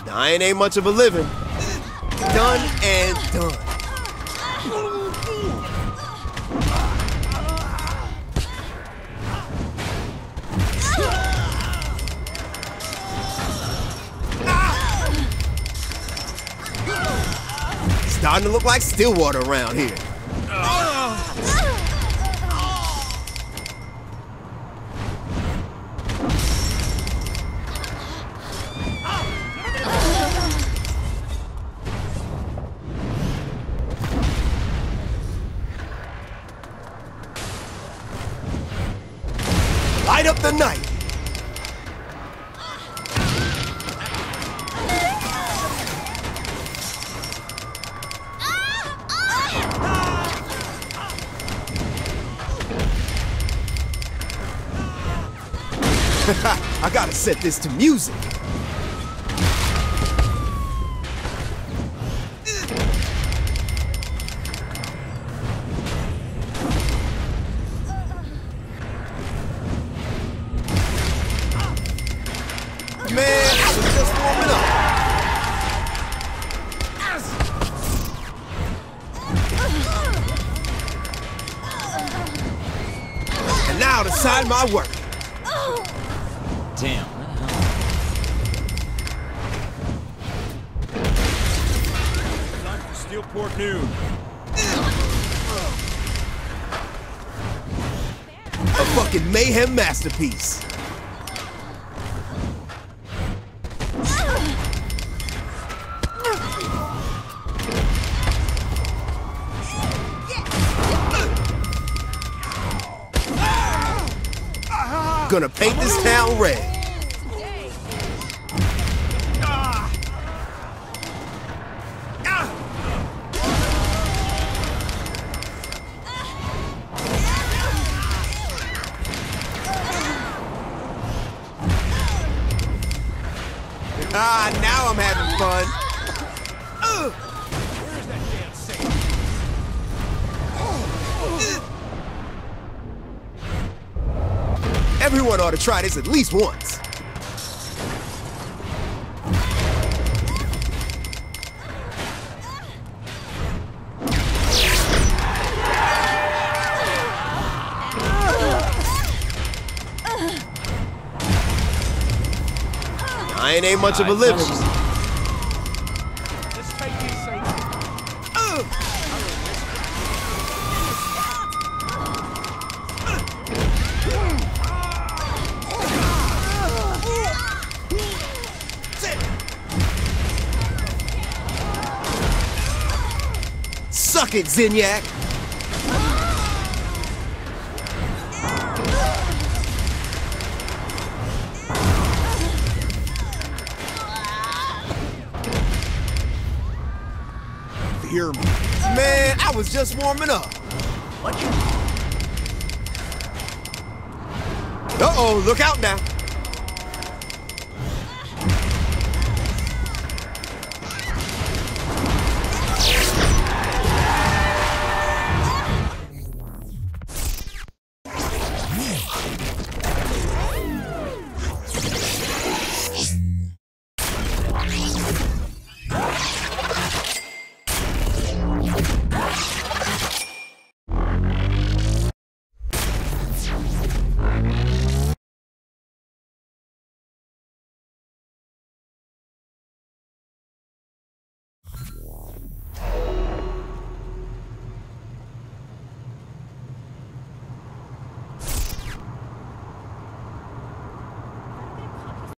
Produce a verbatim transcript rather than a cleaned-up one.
Dying ain't much of a living. Done and done. Starting to look like Stillwater around here. Light up the night. I gotta set this to music. Man, I was just warming up. And now to sign my work. Damn. Time for Steelport noon. A fucking Mayhem masterpiece. Gonna paint this town red. Ah, now I'm having fun. Uh. Where's that damn safe? Everyone ought to try this at least once. I ain't ain't much of a living. Let's take these safe. Uh. Suck it, Zinyak! Hear me. Man, I was just warming up. What? Uh-oh, look out now.